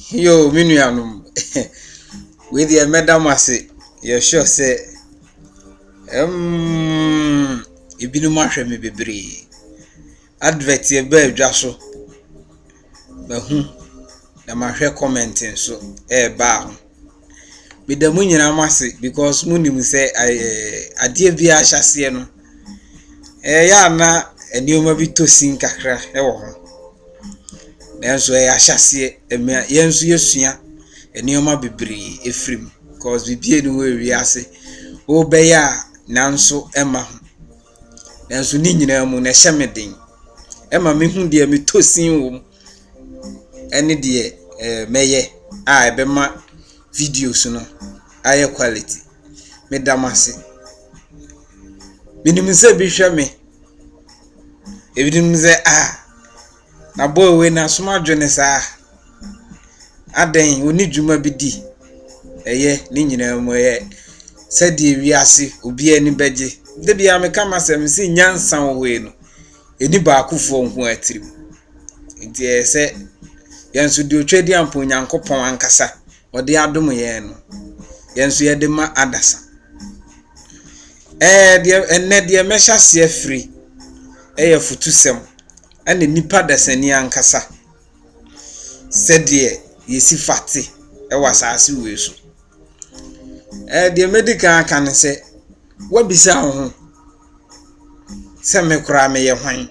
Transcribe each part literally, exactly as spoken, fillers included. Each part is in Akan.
Yo, minuanum. With the madam, I say, you're sure say, um, you be no matter me be brave. Advert ye bear jasso. But whom the matter commenting so, eh, bow. With the moon I must say, because Mooney will say, I, I dear be I shall see no. Eh, ya na, and you may be to sing kakra, eh, Nanso e ahyase e me yenso yesua enioma bebre efrim cause bibie ni we wiase wo be ya nanso ema ho nanso ni nyina mu na hyemeden ema me hu de me tosin wo ene de meye a ebe ma videos no aye quality me damase minim se bi hwe me ebidim se ah na boy we na soma dwene saa aden oni dwuma bi di eye ni nyina mu eye sedi wiase obi ani beje de bia me kama sem si nyansa wo we no eni ba akufo nhu atirim nti ese yenso di otwedi ampo nyankopon ankasa ode adom ye no yenso ye de ma adasa eh de enne de mesha se afri eye futusem ane nipa dasani ankasa sede yesi fate e wasase weso eh de medical kan se wabisa ho se me kura me ye hwan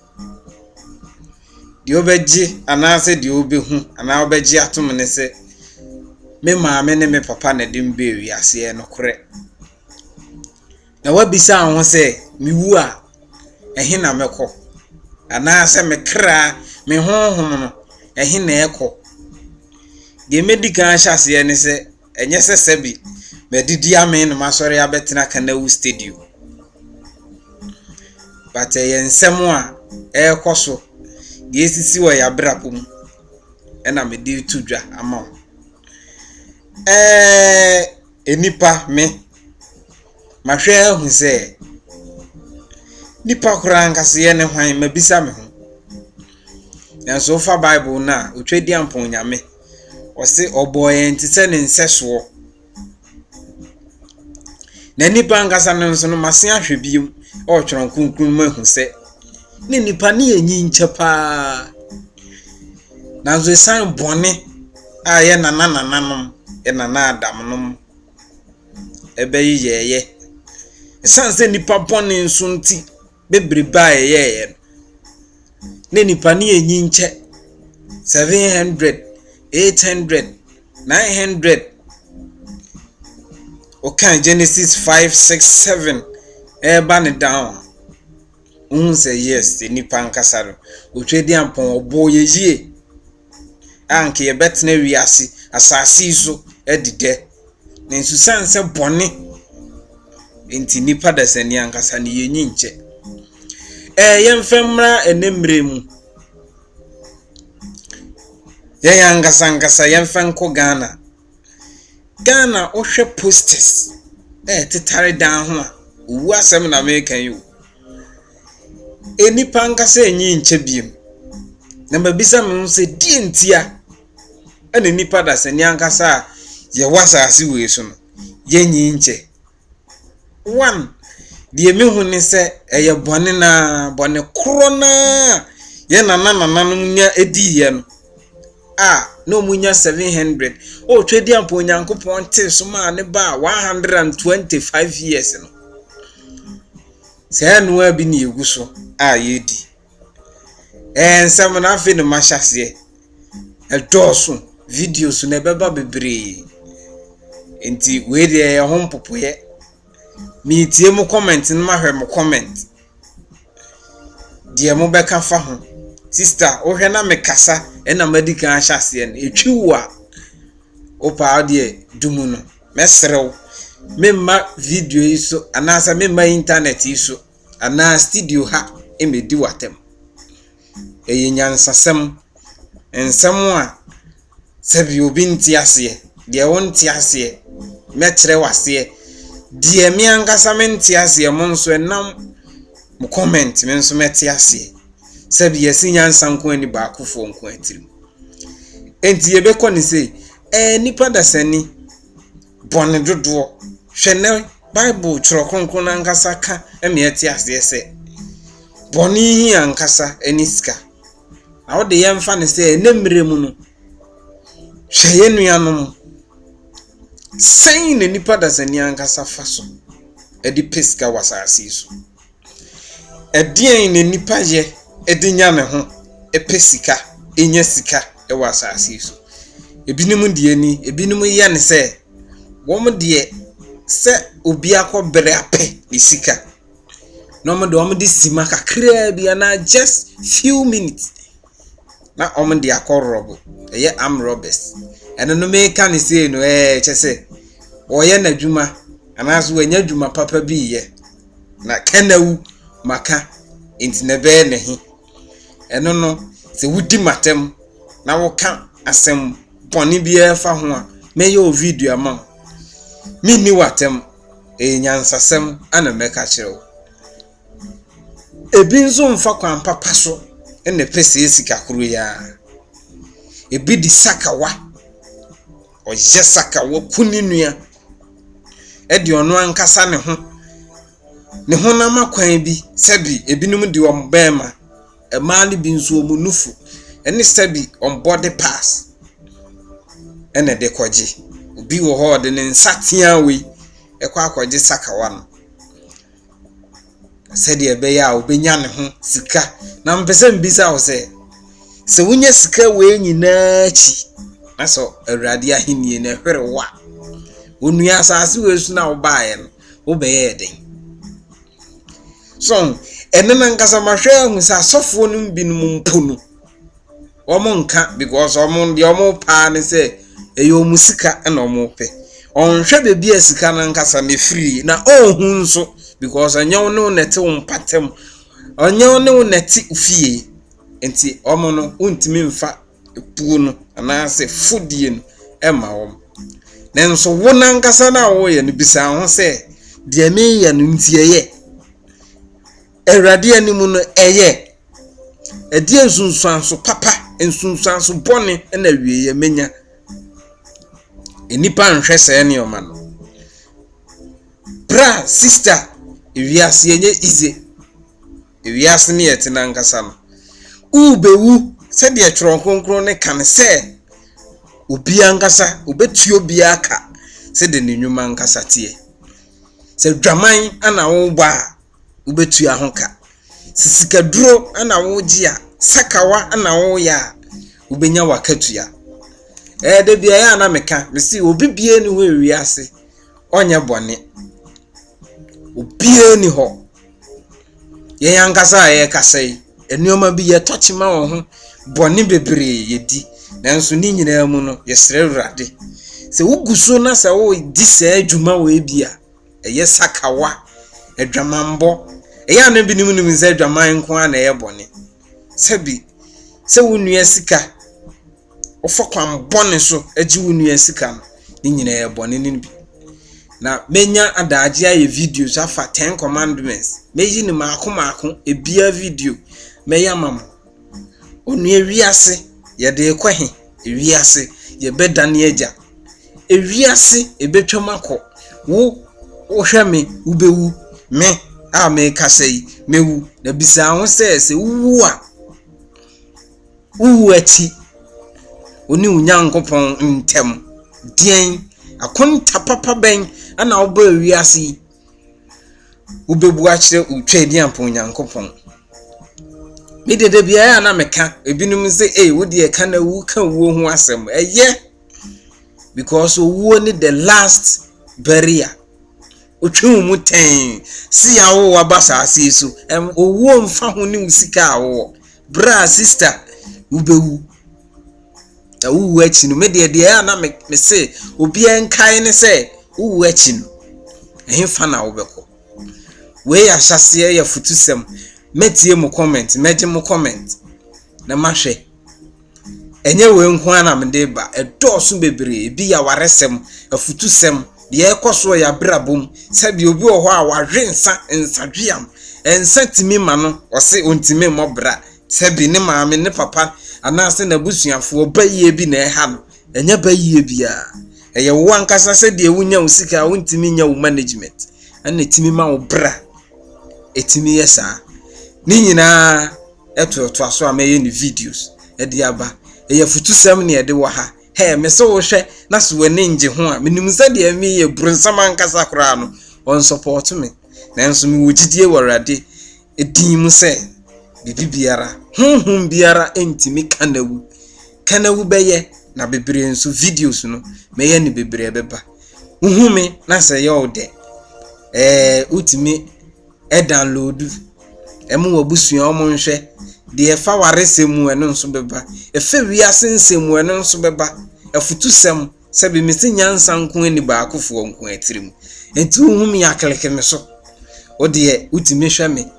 de obeji anase de obehu ana obeji atom ne se me maame ne me papa na de mbe wiase e no kore na wabisa ho se mi wu a ehe na mekọ ana se me kra me honhom no ehe na ekọ de medical hyase ne se enye se sebi me didi ame no masori abetena Kanawu stadium but e nsem a ekọ so de esisi wo ya brapom ena me di tudwa ama eh enipa me mahwe hu se nipa kura nkase ye ne hwan mabisa me ho nanso fa bible na otwedi ampon nyame o se oboye ntise ne nseso na nipa nkasa no nso no mase ahwe biom o twron kunkun mahu se ne nipa ne enyi nche pa nanso san bone a ye nana nananom e nana adamnom ebe yeye san se nipa bone nso nti bebre bae ye ye ne nipa ne enyi nche seven hundred eight hundred nine hundred okay Genesis five six seven e ba ne down un say yes the nipa nkasaro otwedi ampon obo ye yie anke ye betena wiase asasi so edide ne nsusan se bone enti nipa dasani ankasa ne yenyi nche eh yemfemra enemremu ye yangasa ngasa yemfenko Ghana Ghana ohwe posters eh titare dan ho a owu asem na American you enipa ngasa enyi nche biem na mabisa me se die ntia ene nipa dasani ankasa ye wasase we so no ye nyi nche one die me hu ni se eye bone na bone krona ye na na na no nya edi ye no ah no munya seven hundred o twedi ampo nyankopon te so ma ne ba one hundred twenty-five years no se no abi ni egu so ah yedi eh nsam na afi ne mashase e doso videos na beba bebre enti we de ye ho mpopoye mi tie mu comment na mahwe mu comment die mu beka fa ho sister o hwe na me kasa e na medical hyase en etwiwu a opa de dumu no mesrew memma video iso anasa memma internet iso ana studio ha emedi watem eye nyansasem ensem a sebi obi ntiase de won tiase metre wase die mi angasa mentiase mo nso enam mo comment me nso metiase sebi yesi nyansa nko ani ba akufo nko atirim enti ye be ko ni say eh nipa da sani bone dodo hwene Bible chro kronkron ankasa ka eme eti ase se bone hi ankasa eniska na wo de ye mfa ne say enemre mu no hweye nuanom saying nipa da sani ankasa faso edi peska wasasi so edien ne nipa ye edi nya ne ho epesika enya sika e wasasi so ebinim die ni ebinim ye ne se wom de se obi akobere ape ni sika no mo de wom de sima kakra bia na just few minutes na wom de akorobo eye am robbers eno no me ka ni se no eh chese oye na dwuma anaso wanya dwuma papa bi ye na kanawu maka intinebe ne hi eno no se wudi matem na wo ka asem boni bia fa ho a me yo video ama mi ni watem e nyansasem ana meka kirewo ebi nso mfa kwan papa so ene pese esika kuru ya ebi di sakawa o je sakawa kuninua e di ono ankasa ne ho ne ho na makwan bi sebi ebinom di om bema e maali bi nso mu nufu ene sebi on body pass ene de kwaji obi wo ho de ne nsatia we e kwa akwaji sakawa no sedi ebe ya obenya ne ho sika na mpese mbisa wo se se wunye sika we nyina chi na so awrade ahenie na hwere wa onua asase we su na wo baaye no wo beye den so ene na nkasa mahwe hu sa sofo no binum mponu omo nka because omo de omo pa ne se eyo musika na omo pe onhwe bebi asika na nkasa me free na ohun nso because anyo no nete umpatem anyo no nete ufie enti omo no untimi mfa epuo no ana se fudie no ema wom nenso wona nkasa na wo ye no bisa ho se de me ye no ntieye erade animu no eye edi ensunsuanso papa ensunsuanso bone na wieye menya enipa nhwe se ne oma no bra sister ewiase enye ize ewiase ne yete na nkasa no ubewu se de etworo konkron ne kan se obi ankasa obetu obi aka se de nenwuma ankasa tie se dwaman ana wo ba ubetu ahonka sisika duro ana wo gia sakawa ana wo ya ubenya wakatua eh de bia ya na meka mesi obi bie ni ho ewiase onye bone obie ni ho ye yankasa ye kasai enuoma bi ye tochima wo ho bone bebre yedi nanso ni nyina mu no ye sere urade se wuguso na se wo di se adwuma we bia eye sakawa edwamambo eya na binim nim ze adwaman nko na ye bone sebi se wunua sika ofokwan bone so agi wunua sika no ni nyina ye bone ni bi na menya adaje aye videos afa ten commandments meyi ni maako maako ebia video meya mam onu ewiase ye de ekwahe ewiase ye bedane agya ewiase ebetwamako wo wo hweme ubewu me a me kasei mewu na bisa ho se se wu a wu ati oni unyankopon ntem dien akonta papa ben ana oba wiase ubebu a kire utwadi ampon nyankopon me dede bia ya na meka ebinum se eh wo de ka na wu ka wo hu asem eye because wo ni the last barrier otwe mu ten si ya wo wabasa asisu em owo mfa ho ni usika awo bra sister ubewu na wu achi no me de de ya na me se obi enkai ne se wu achi no ehfa na wo beko we ya hyase ya futusem metie mu comment meje mu comment na mahwe enye we nko ana me de ba edoso bebre bi ya waresem afutusem de ekoso ya brabom sabi obi oho a wahwensa nsadweam ensa timi ma no ose ontimi mobra sabi ne maame ne papa anase na busuafo bayie bi na eha no enya bayie bia eye wo ankasa se de wunya usika wontimi nya wo management ana timi ma wo bra etimi yesa ni nyina eto to aso amaye ni videos e de aba eye futusam ne de wo ha he me se wo hwe na so wani nje ho a menim se de mi ye brunsam ankasa kora no on support me nanso mi wogidie warade edin mu se bibi biara honhom biara entimi kanawu kanawu beye na bebre nso videos no meye ni bebre beba uhume na se ye ode eh utimi e download emu wabusua omo nhwe de e fa waresemu eno nso beba e fa wiase nsemu eno nso beba afutusem se be mesi nyansa nko ani ba akofo nko atirim enti uhume yakeleke me so ode utimi hwe me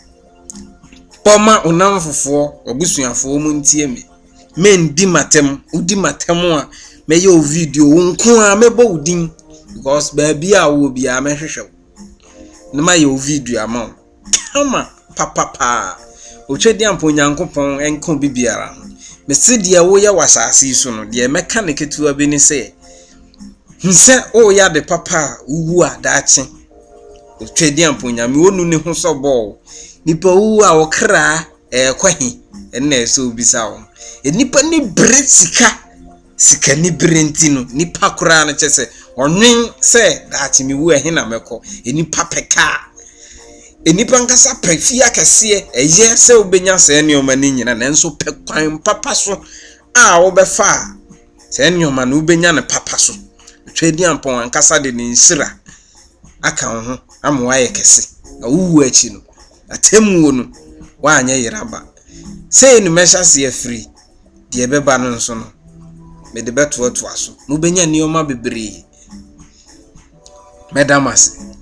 poma unamfofo obusuafo mu ntie me men di matem udi matem a meye o video nko a mebo udin because baby a wo bia me hwehwe na maye o video ama kama papa pa o twedi ampo nyankopon enko bibiara me se de wo ye wasase so no de meka ne ketua bi ni se nse o ya de papa uwu a daache o twedi ampo nyame wonu ne ho so bo nipa uwu a okra e kwahi enne so bisa wo enipa ni bre sika sika ni brenti no nipa kura na chese onwen se daache mi wu ehe na meko enipa peka enipa nkasa prefia kase eye se obenya se enioma ni nyina nanso pekwan papa so a wo befa se enioma na obenya ne papa so twedi ampon ankasa de ni nsira aka ho amwa ye kese awuwu achi no atemu no wa anya yiraba se enu mesha se afri de beba no nso no me de beto to aso mo benya nioma bebre medamas